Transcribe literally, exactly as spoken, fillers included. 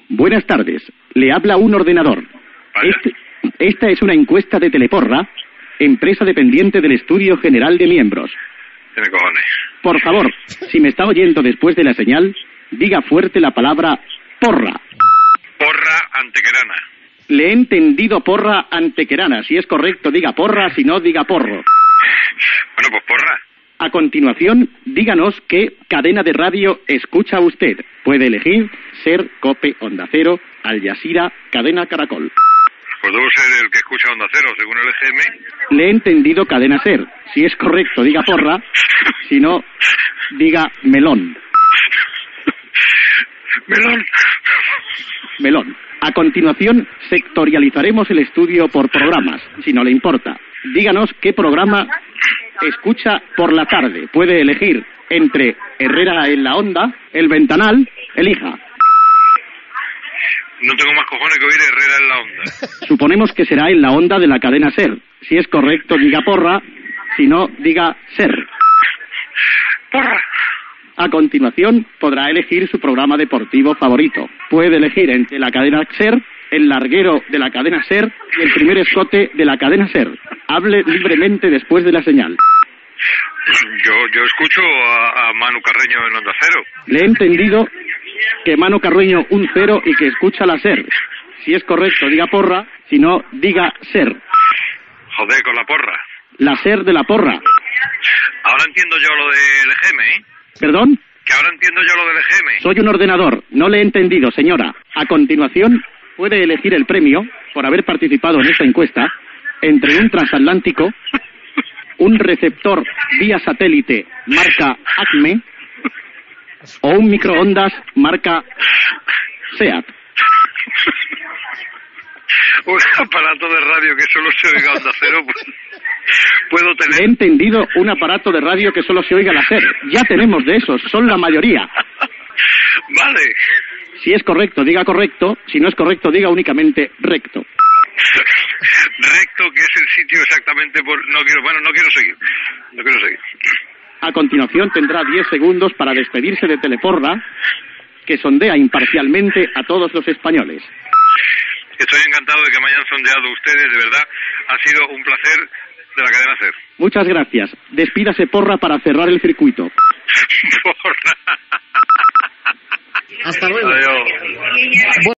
Buenas tardes. Le habla un ordenador. Este, esta es una encuesta de Teleporra, empresa dependiente del Estudio General de Miembros. Tiene cojones. Por favor, si me está oyendo después de la señal, diga fuerte la palabra porra. Porra antequerana. Le he entendido porra antequerana. Si es correcto, diga porra. Si no, diga porro. Bueno, pues porra. A continuación, díganos qué cadena de radio escucha usted. Puede elegir SER, COPE, Onda Cero, Al Jazeera, Cadena Caracol. Pues debo ser el que escucha Onda Cero, según el E G M. Le he entendido Cadena SER. Si es correcto, diga porra. Si no, diga melón. Melón. Melón. A continuación, sectorializaremos el estudio por programas, si no le importa. Díganos qué programa escucha por la tarde. Puede elegir entre Herrera en la Onda, El Ventanal, elija. No tengo más cojones que oír Herrera en la Onda. Suponemos que será en la Onda de la cadena SER. Si es correcto, diga porra. Si no, diga SER. Porra. A continuación, podrá elegir su programa deportivo favorito. Puede elegir entre la cadena SER, el larguero de la cadena SER y el primer escote de la cadena SER. Hable libremente después de la señal. Yo, yo escucho a, a Manu Carreño en Onda Cero. Le he entendido que Manu Carreño un cero y que escucha la SER. Si es correcto, diga porra. Si no, diga SER. Joder, con la porra. La SER de la porra. Ahora entiendo yo lo del E G M, ¿eh? ¿Perdón? Que ahora entiendo yo lo del E G M. Soy un ordenador. No le he entendido, señora. A continuación, puede elegir el premio, por haber participado en esta encuesta, entre un transatlántico, un receptor vía satélite marca Acme o un microondas marca SEAT. Un aparato de radio que solo se oiga Onda Cero, pues, puedo tener... He entendido un aparato de radio que solo se oiga la SER. Ya tenemos de esos, son la mayoría. Vale. Si es correcto, diga correcto. Si no es correcto, diga únicamente recto. Recto, que es el sitio exactamente por... No quiero, bueno, no quiero seguir. No quiero seguir. A continuación tendrá diez segundos para despedirse de Teleporra, que sondea imparcialmente a todos los españoles. Estoy encantado de que me hayan sondeado ustedes, de verdad. Ha sido un placer de la cadena SER. Muchas gracias. Despídase, porra, para cerrar el circuito. Porra. Hasta luego. Adiós.